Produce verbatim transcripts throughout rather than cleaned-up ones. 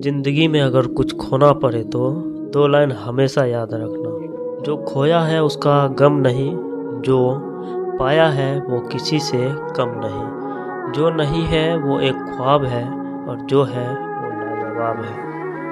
जिंदगी में अगर कुछ खोना पड़े तो दो लाइन हमेशा याद रखना। जो खोया है उसका गम नहीं, जो पाया है वो किसी से कम नहीं। जो नहीं है वो एक ख्वाब है और जो है वो लाजवाब है।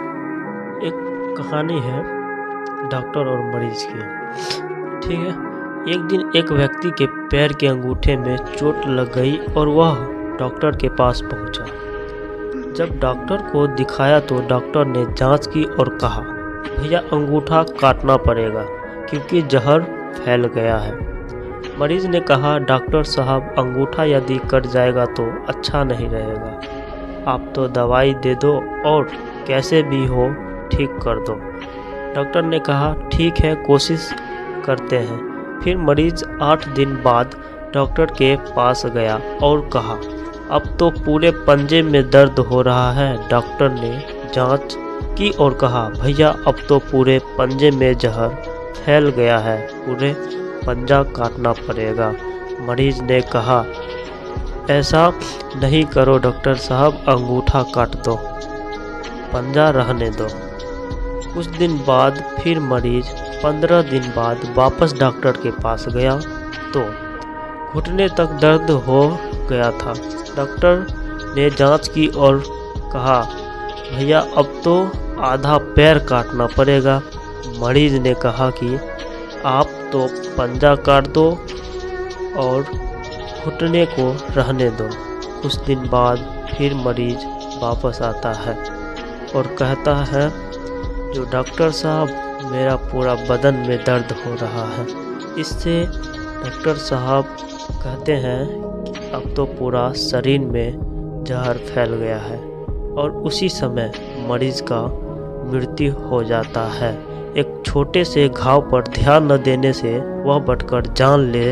एक कहानी है डॉक्टर और मरीज की। ठीक है, एक दिन एक व्यक्ति के पैर के अंगूठे में चोट लग गई और वह डॉक्टर के पास पहुंचा। जब डॉक्टर को दिखाया तो डॉक्टर ने जांच की और कहा, भैया अंगूठा काटना पड़ेगा क्योंकि जहर फैल गया है। मरीज ने कहा, डॉक्टर साहब अंगूठा यदि कट जाएगा तो अच्छा नहीं रहेगा। आप तो दवाई दे दो और कैसे भी हो ठीक कर दो। डॉक्टर ने कहा, ठीक है, कोशिश करते हैं। फिर मरीज आठ दिन बाद डॉक्टर के पास गया और कहा, अब तो पूरे पंजे में दर्द हो रहा है। डॉक्टर ने जांच की और कहा, भैया अब तो पूरे पंजे में जहर फैल गया है, पूरे पंजा काटना पड़ेगा। मरीज ने कहा, ऐसा नहीं करो डॉक्टर साहब, अंगूठा काट दो, पंजा रहने दो। कुछ दिन बाद फिर मरीज पंद्रह दिन बाद वापस डॉक्टर के पास गया तो घुटने तक दर्द हो गया था। डॉक्टर ने जांच की और कहा, भैया अब तो आधा पैर काटना पड़ेगा। मरीज ने कहा कि आप तो पंजा काट दो और घुटने को रहने दो। कुछ दिन बाद फिर मरीज वापस आता है और कहता है, जो डॉक्टर साहब मेरा पूरा बदन में दर्द हो रहा है। इससे डॉक्टर साहब कहते हैं कि अब तो पूरा शरीर में जहर फैल गया है और उसी समय मरीज का मृत्यु हो जाता है। एक छोटे से घाव पर ध्यान न देने से वह बढ़कर जान ले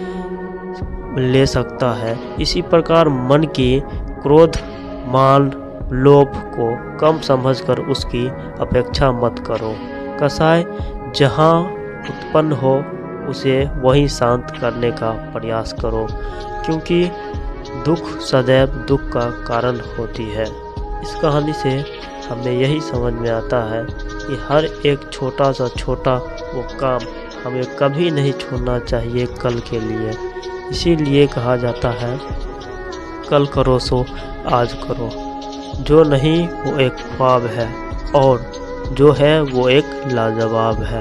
ले सकता है। इसी प्रकार मन की क्रोध, मान, लोभ को कम समझकर उसकी अपेक्षा मत करो। कसाय जहाँ उत्पन्न हो उसे वहीं शांत करने का प्रयास करो, क्योंकि दुख सदैव दुख का कारण होती है। इस कहानी से हमें यही समझ में आता है कि हर एक छोटा सा छोटा वो काम हमें कभी नहीं छोड़ना चाहिए कल के लिए। इसीलिए कहा जाता है, कल करो सो आज करो। जो नहीं वो एक ख्वाब है और जो है वो एक लाजवाब है।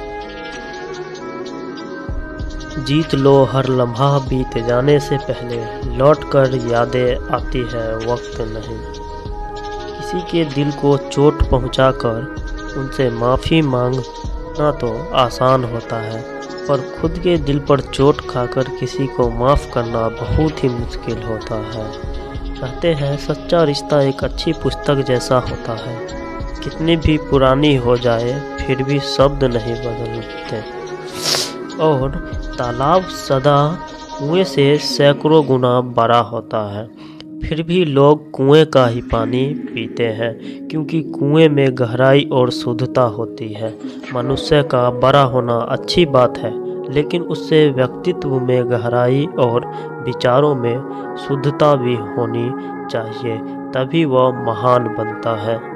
जीत लो हर लम्हा, बीत जाने से पहले लौट कर यादें आती है वक्त नहीं। किसी के दिल को चोट पहुंचाकर उनसे माफ़ी मांगना तो आसान होता है, पर खुद के दिल पर चोट खाकर किसी को माफ़ करना बहुत ही मुश्किल होता है। कहते हैं, सच्चा रिश्ता एक अच्छी पुस्तक जैसा होता है, कितनी भी पुरानी हो जाए फिर भी शब्द नहीं बदलते और तालाब सदा कुएं से सैकड़ों गुना बड़ा होता है, फिर भी लोग कुएं का ही पानी पीते हैं, क्योंकि कुएं में गहराई और शुद्धता होती है। मनुष्य का बड़ा होना अच्छी बात है, लेकिन उससे व्यक्तित्व में गहराई और विचारों में शुद्धता भी होनी चाहिए, तभी वह महान बनता है।